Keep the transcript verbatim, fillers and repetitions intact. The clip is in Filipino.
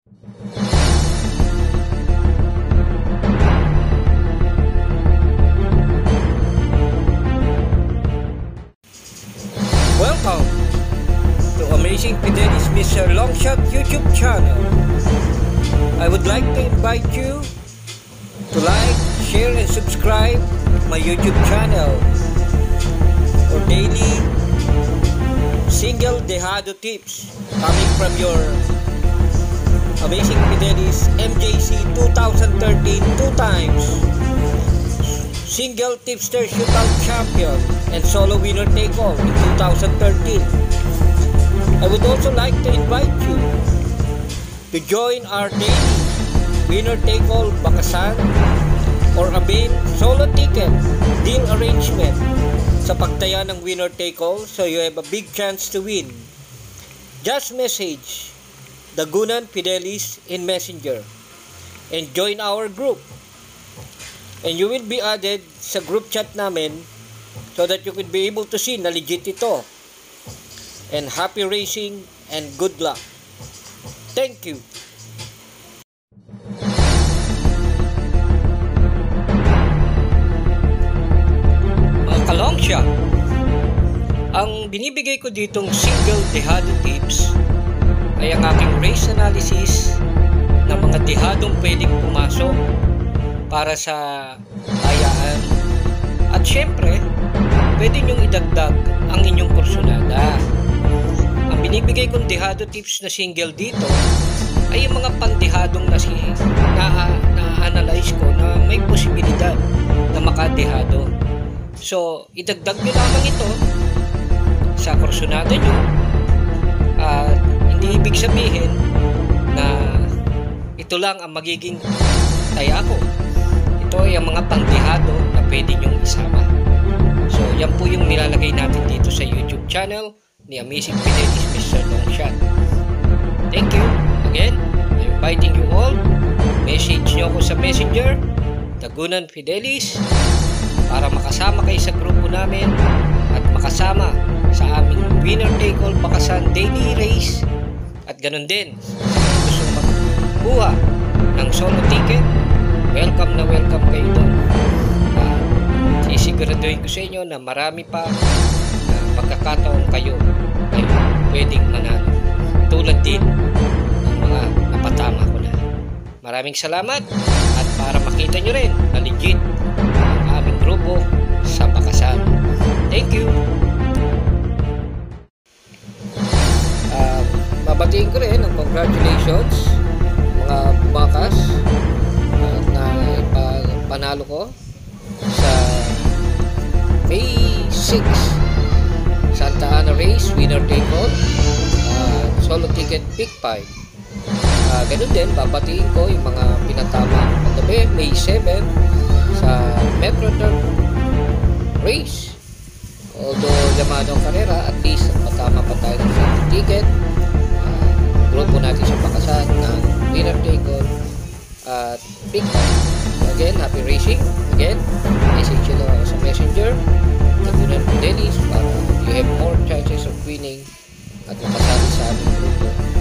Welcome to Amazing Fidelis Mister Longshot YouTube channel. I would like to invite you to like, share, and subscribe my YouTube channel for daily single dejado tips coming from your Amazing Fidelis M J C twenty thirteen two times single tipster shootout champion and solo winner take all in two thousand thirteen. I would also like to invite you to join our daily winner take all bakasan or avail solo ticket deal arrangement sa pagtaya ng winner take all, so you have a big chance to win. Just message Dagunan Fidelis in Messenger and join our group. And you will be added sa group chat namin so that you could be able to see na legit ito. And happy racing and good luck. Thank you. Mga kalongshot, ang binibigay ko ditong single dejado tips ay ang aking race analysis ng mga dejadong pwedeng pumasok para sa ayaan. At syempre, pwede nyong idagdag ang inyong kursunada. Ang binibigay kong dejado tips na single dito ay yung mga pandehadong na, na, na-analyze ko na may posibilidad na makadehado. So, idagdag nyo lamang ito sa kursunada nyo at hindi ibig sabihin na ito lang ang magiging taya ko. Ito ay ang mga pandehado na pwede nyong isama. So, yan po yung nilalagay natin dito sa YouTube channel ni Amazing Fidelis Mister Longshot. Thank you. Again, I'm inviting you all. Message nyo ako sa Messenger, Dagunan Fidelis, para makasama kayo sa grupo namin at makasama sa aming winner take all bakasan daily race. At ganun din, sa gustong magkuha ng solo ticket, welcome na welcome kayo doon. Uh, sisiguraduhin ko sa inyo na marami pa na pagkakataon kayo ay pwedeng manalo. Tulad din ng mga napatama ko na. Maraming salamat at para makita nyo rin na legit ang aming grupo sa bakasan. Thank you! Uh, mabatiin ko rin ang congratulations mga bumakas na panalo ko sa May sixth Santa Ana Race winner take all uh, solo ticket pick five. Uh, ganun din, babatiin ko yung mga pinatama kagabi May seventh sa Metro Turf Race. Although llamado ang karera, at least matama pa tayo sa ticket. Uh, grupo natin sa bakasan ng winner take all at pick five. Again, happy racing. Again, message nyo lang ako sa Messenger, Dagunan Fidelis, para you have more chances of winning at makasali sa aming grupo.